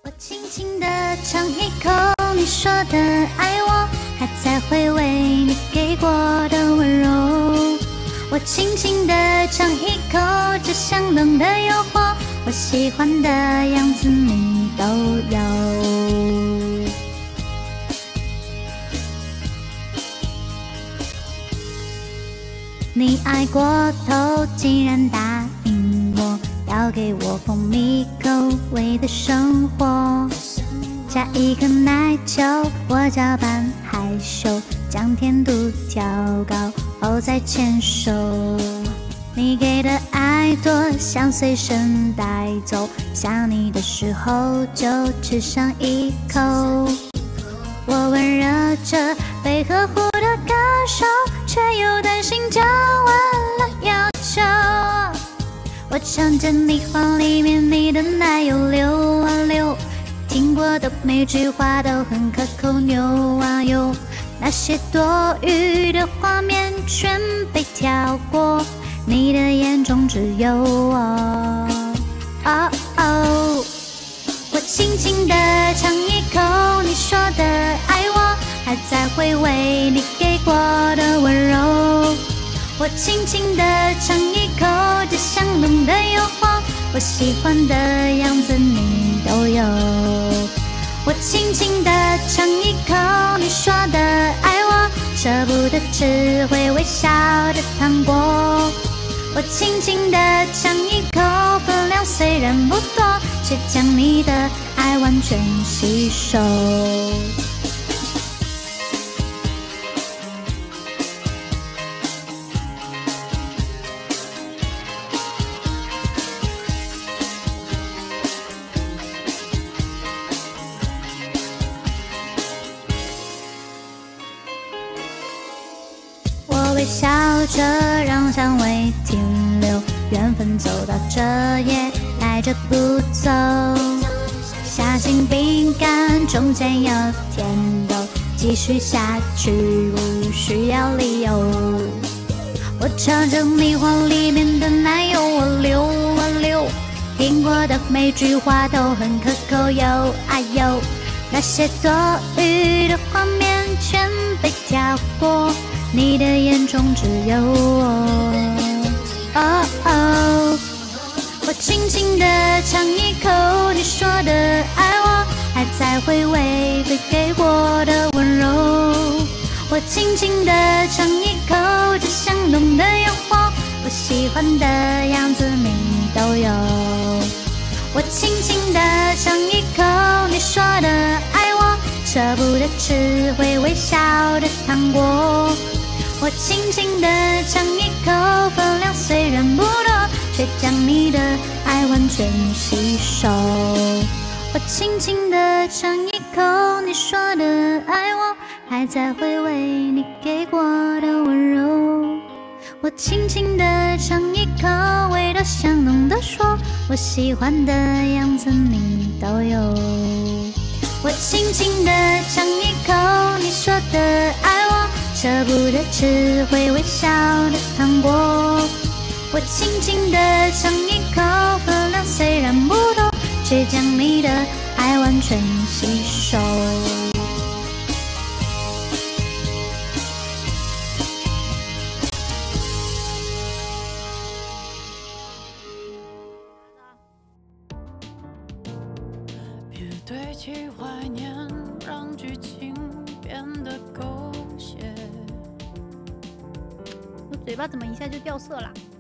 我轻轻地尝一口你说的爱我，还在回味你给过的温柔。我轻轻地尝一口这香浓的诱惑，我喜欢的样子你都有。你爱过头，竟然答应我要给我蜂蜜口味的生活，加一颗奶球，我搅拌害羞，将甜度调高后再牵手。你给的爱多，想随身带走，想你的时候就吃上一口。我温热着被呵护的感受，却又担心这忘了要求。我唱着你话里面你的奶油流啊流，听过的每句话都很可口，牛啊牛。那些多余的画面全被跳过，你的眼中只有我。哦哦，我轻轻地尝一口你说的爱我，还在回味你给过的温柔。我轻轻地尝一口这香浓的诱惑，我喜欢的样子你都有。我轻轻地尝一口你说的爱我，舍不得吃会微笑的糖果。我轻轻地尝一口，分量虽然不多，却将你的爱完全吸收。我微笑着让香味停留，缘分走到这也带着不走。相信饼干中间有甜豆，继续下去不需要理由。我唱着你话里面的奶油，我流啊流，听过的每句话都很可口，有啊有。那些多余的画面全被跳过，你的眼中只有我。哦哦，我轻轻地尝一口你说的爱我，还在回味被给过的温柔。我轻轻地尝一口这香浓的诱惑，我喜欢的样子你都有。我轻轻地尝一口你说的爱我，舍不得吃会微笑的糖果。我轻轻地尝一口，分量虽然不多，却将你的爱完全吸收。我轻轻地尝一口你说的爱我，还在回味你给过的温柔。我轻轻地尝一口，味道香浓的说，我喜欢的样子你都有。我轻轻地尝一口你说的爱我，舍不得吃会微笑的糖果。我轻轻地尝一口，分量虽然不多，却将你的爱完全吸收。 别堆砌怀念，让剧情变得狗血。 我嘴巴怎么一下就掉色了？